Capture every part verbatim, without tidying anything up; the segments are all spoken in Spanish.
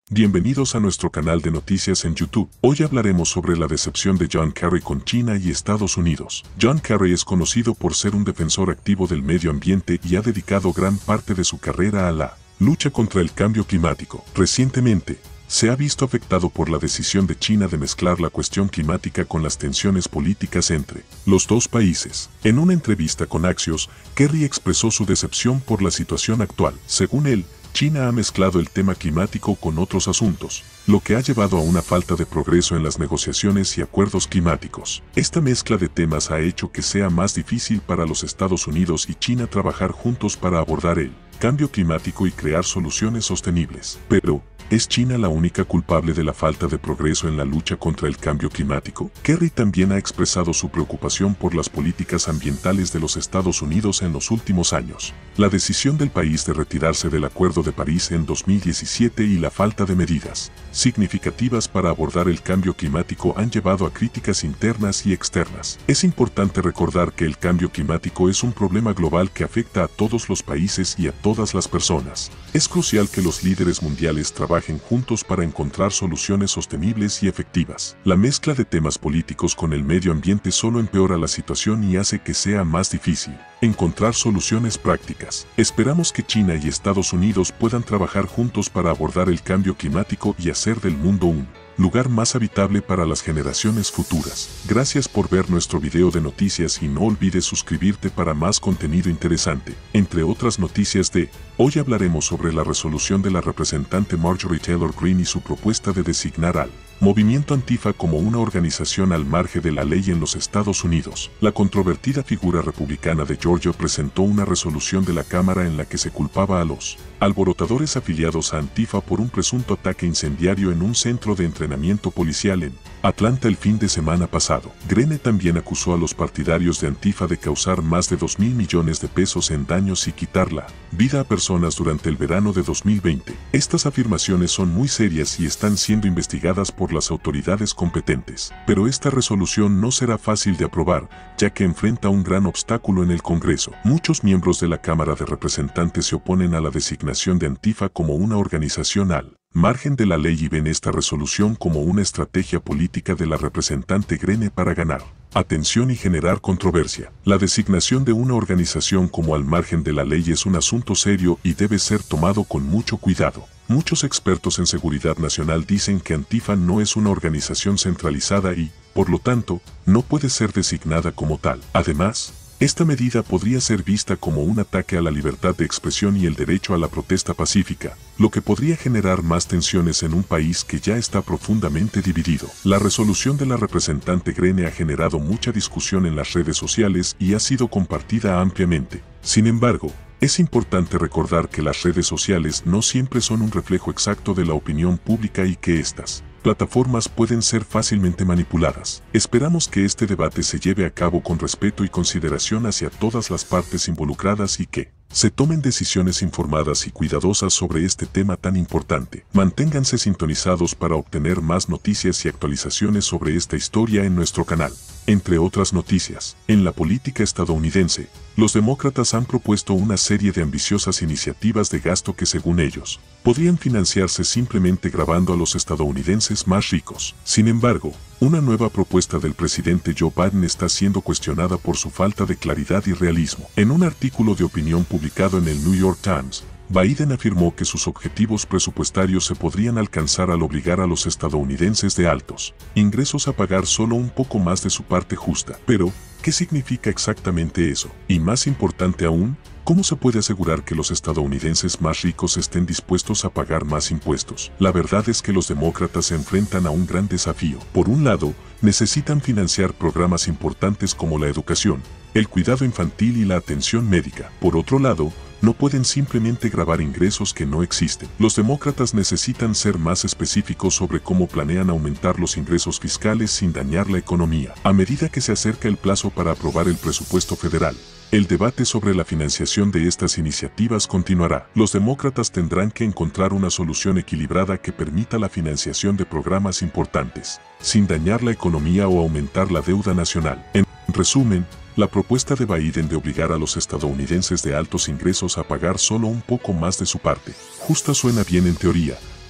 Bienvenidos a nuestro canal de noticias en YouTube. Hoy hablaremos sobre la decepción de John Kerry con China y Estados Unidos. John Kerry es conocido por ser un defensor activo del medio ambiente y ha dedicado gran parte de su carrera a la lucha contra el cambio climático. Recientemente, se ha visto afectado por la decisión de China de mezclar la cuestión climática con las tensiones políticas entre los dos países. En una entrevista con Axios, Kerry expresó su decepción por la situación actual. Según él, China ha mezclado el tema climático con otros asuntos, lo que ha llevado a una falta de progreso en las negociaciones y acuerdos climáticos. Esta mezcla de temas ha hecho que sea más difícil para los Estados Unidos y China trabajar juntos para abordar el cambio climático y crear soluciones sostenibles. Pero, ¿es China la única culpable de la falta de progreso en la lucha contra el cambio climático? Kerry también ha expresado su preocupación por las políticas ambientales de los Estados Unidos en los últimos años. La decisión del país de retirarse del Acuerdo de París en dos mil diecisiete y la falta de medidas significativas para abordar el cambio climático han llevado a críticas internas y externas. Es importante recordar que el cambio climático es un problema global que afecta a todos los países y a todas las personas. Es crucial que los líderes mundiales trabajen juntos para encontrar soluciones sostenibles y efectivas. La mezcla de temas políticos con el medio ambiente solo empeora la situación y hace que sea más difícil encontrar soluciones prácticas. Esperamos que China y Estados Unidos puedan trabajar juntos para abordar el cambio climático y hacer del mundo un lugar más habitable para las generaciones futuras. Gracias por ver nuestro video de noticias y no olvides suscribirte para más contenido interesante. Entre otras noticias de hoy hablaremos sobre la resolución de la representante Marjorie Taylor Greene y su propuesta de designar al Movimiento Antifa como una organización al margen de la ley en los Estados Unidos. La controvertida figura republicana de Georgia presentó una resolución de la Cámara en la que se culpaba a los alborotadores afiliados a Antifa por un presunto ataque incendiario en un centro de entrenamiento policial en Atlanta el fin de semana pasado. Greene también acusó a los partidarios de Antifa de causar más de dos mil millones de pesos en daños y quitar la vida a personas durante el verano de dos mil veinte. Estas afirmaciones son muy serias y están siendo investigadas por las autoridades competentes. Pero esta resolución no será fácil de aprobar, ya que enfrenta un gran obstáculo en el Congreso. Muchos miembros de la Cámara de Representantes se oponen a la designación de Antifa como una organización al margen de la ley y ven esta resolución como una estrategia política de la representante Greene para ganar atención y generar controversia. La designación de una organización como al margen de la ley es un asunto serio y debe ser tomado con mucho cuidado. Muchos expertos en seguridad nacional dicen que Antifa no es una organización centralizada y, por lo tanto, no puede ser designada como tal. Además, esta medida podría ser vista como un ataque a la libertad de expresión y el derecho a la protesta pacífica, lo que podría generar más tensiones en un país que ya está profundamente dividido. La resolución de la representante Greene ha generado mucha discusión en las redes sociales y ha sido compartida ampliamente. Sin embargo, es importante recordar que las redes sociales no siempre son un reflejo exacto de la opinión pública y que estas plataformas pueden ser fácilmente manipuladas. Esperamos que este debate se lleve a cabo con respeto y consideración hacia todas las partes involucradas y que se tomen decisiones informadas y cuidadosas sobre este tema tan importante. Manténganse sintonizados para obtener más noticias y actualizaciones sobre esta historia en nuestro canal. Entre otras noticias, en la política estadounidense, los demócratas han propuesto una serie de ambiciosas iniciativas de gasto que, según ellos, podrían financiarse simplemente grabando a los estadounidenses más ricos. Sin embargo, una nueva propuesta del presidente Joe Biden está siendo cuestionada por su falta de claridad y realismo. En un artículo de opinión publicado en el New York Times, Biden afirmó que sus objetivos presupuestarios se podrían alcanzar al obligar a los estadounidenses de altos ingresos a pagar solo un poco más de su parte justa. Pero, ¿qué significa exactamente eso? Y más importante aún, ¿cómo se puede asegurar que los estadounidenses más ricos estén dispuestos a pagar más impuestos? La verdad es que los demócratas se enfrentan a un gran desafío. Por un lado, necesitan financiar programas importantes como la educación, el cuidado infantil y la atención médica. Por otro lado, no pueden simplemente grabar ingresos que no existen. Los demócratas necesitan ser más específicos sobre cómo planean aumentar los ingresos fiscales sin dañar la economía. A medida que se acerca el plazo para aprobar el presupuesto federal, el debate sobre la financiación de estas iniciativas continuará. Los demócratas tendrán que encontrar una solución equilibrada que permita la financiación de programas importantes, sin dañar la economía o aumentar la deuda nacional. En resumen, la propuesta de Biden de obligar a los estadounidenses de altos ingresos a pagar solo un poco más de su parte justa suena bien en teoría,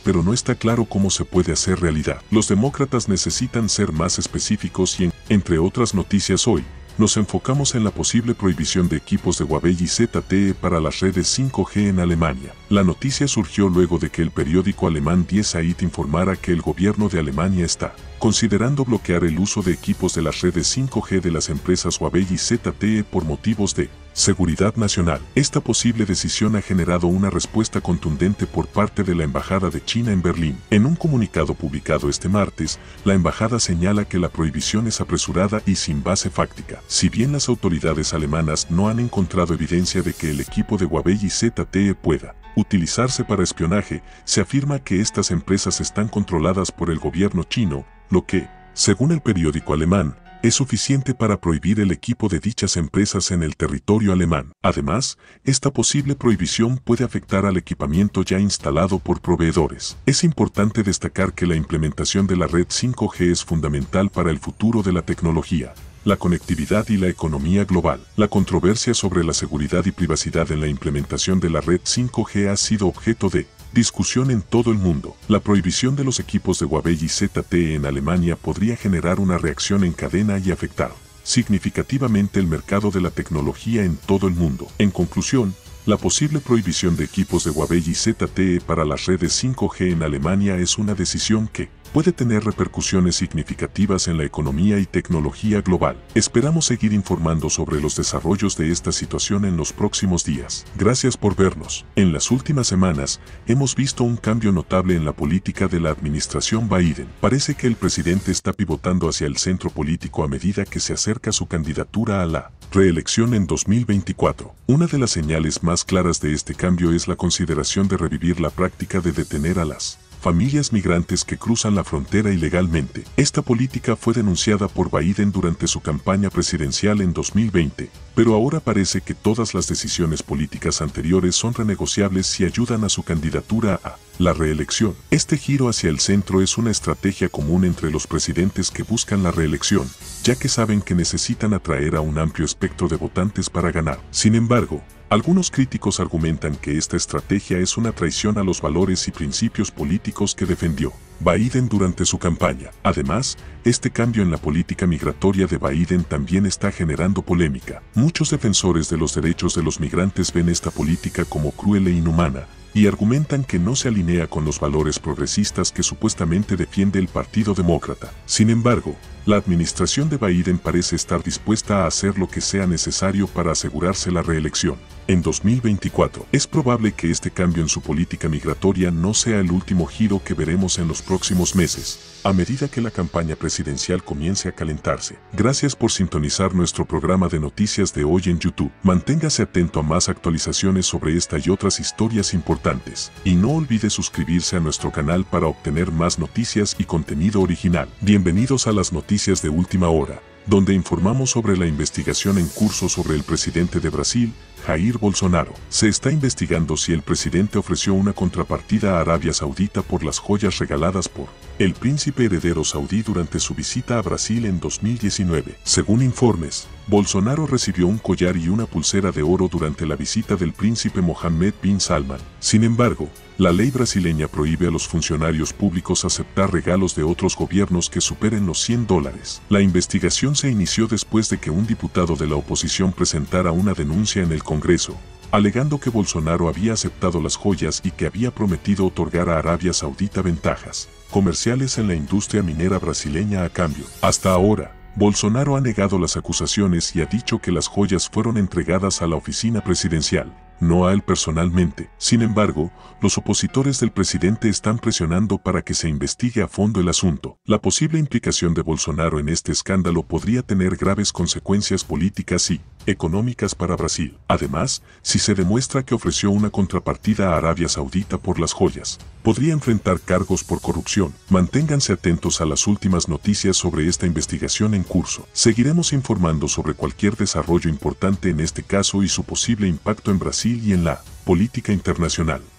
pero no está claro cómo se puede hacer realidad. Los demócratas necesitan ser más específicos y, en, entre otras noticias hoy, nos enfocamos en la posible prohibición de equipos de Huawei y Z T E para las redes cinco G en Alemania. La noticia surgió luego de que el periódico alemán Die Zeit informara que el gobierno de Alemania está considerando bloquear el uso de equipos de las redes cinco G de las empresas Huawei y Z T E por motivos de seguridad nacional. Esta posible decisión ha generado una respuesta contundente por parte de la Embajada de China en Berlín. En un comunicado publicado este martes, la embajada señala que la prohibición es apresurada y sin base fáctica. Si bien las autoridades alemanas no han encontrado evidencia de que el equipo de Huawei y Z T E pueda utilizarse para espionaje, se afirma que estas empresas están controladas por el gobierno chino, lo que, según el periódico alemán, es suficiente para prohibir el equipo de dichas empresas en el territorio alemán. Además, esta posible prohibición puede afectar al equipamiento ya instalado por proveedores. Es importante destacar que la implementación de la red cinco G es fundamental para el futuro de la tecnología, la conectividad y la economía global. La controversia sobre la seguridad y privacidad en la implementación de la red cinco G ha sido objeto de discusión en todo el mundo. La prohibición de los equipos de Huawei y Z T E en Alemania podría generar una reacción en cadena y afectar significativamente el mercado de la tecnología en todo el mundo. En conclusión, la posible prohibición de equipos de Huawei y Z T E para las redes cinco G en Alemania es una decisión que puede tener repercusiones significativas en la economía y tecnología global. Esperamos seguir informando sobre los desarrollos de esta situación en los próximos días. Gracias por vernos. En las últimas semanas, hemos visto un cambio notable en la política de la administración Biden. Parece que el presidente está pivotando hacia el centro político a medida que se acerca su candidatura a la reelección en dos mil veinticuatro. Una de las señales más claras de este cambio es la consideración de revivir la práctica de detener a las familias migrantes que cruzan la frontera ilegalmente. Esta política fue denunciada por Biden durante su campaña presidencial en dos mil veinte, pero ahora parece que todas las decisiones políticas anteriores son renegociables si ayudan a su candidatura a la reelección. Este giro hacia el centro es una estrategia común entre los presidentes que buscan la reelección, ya que saben que necesitan atraer a un amplio espectro de votantes para ganar. Sin embargo, algunos críticos argumentan que esta estrategia es una traición a los valores y principios políticos que defendió Biden durante su campaña. Además, este cambio en la política migratoria de Biden también está generando polémica. Muchos defensores de los derechos de los migrantes ven esta política como cruel e inhumana, y argumentan que no se alinea con los valores progresistas que supuestamente defiende el Partido Demócrata. Sin embargo, la administración de Biden parece estar dispuesta a hacer lo que sea necesario para asegurarse la reelección. En dos mil veinticuatro, es probable que este cambio en su política migratoria no sea el último giro que veremos en los próximos meses, a medida que la campaña presidencial comience a calentarse. Gracias por sintonizar nuestro programa de noticias de hoy en YouTube. Manténgase atento a más actualizaciones sobre esta y otras historias importantes. Y no olvide suscribirse a nuestro canal para obtener más noticias y contenido original. Bienvenidos a las noticias de última hora, donde informamos sobre la investigación en curso sobre el presidente de Brasil, Jair Bolsonaro. Se está investigando si el presidente ofreció una contrapartida a Arabia Saudita por las joyas regaladas por el príncipe heredero saudí durante su visita a Brasil en dos mil diecinueve. Según informes, Bolsonaro recibió un collar y una pulsera de oro durante la visita del príncipe Mohammed bin Salman. Sin embargo, la ley brasileña prohíbe a los funcionarios públicos aceptar regalos de otros gobiernos que superen los cien dólares. La investigación se inició después de que un diputado de la oposición presentara una denuncia en el Congreso, alegando que Bolsonaro había aceptado las joyas y que había prometido otorgar a Arabia Saudita ventajas comerciales en la industria minera brasileña a cambio. Hasta ahora, Bolsonaro ha negado las acusaciones y ha dicho que las joyas fueron entregadas a la oficina presidencial, no a él personalmente. Sin embargo, los opositores del presidente están presionando para que se investigue a fondo el asunto. La posible implicación de Bolsonaro en este escándalo podría tener graves consecuencias políticas y económicas para Brasil. Además, si se demuestra que ofreció una contrapartida a Arabia Saudita por las joyas, podría enfrentar cargos por corrupción. Manténganse atentos a las últimas noticias sobre esta investigación en curso. Seguiremos informando sobre cualquier desarrollo importante en este caso y su posible impacto en Brasil y en la política internacional.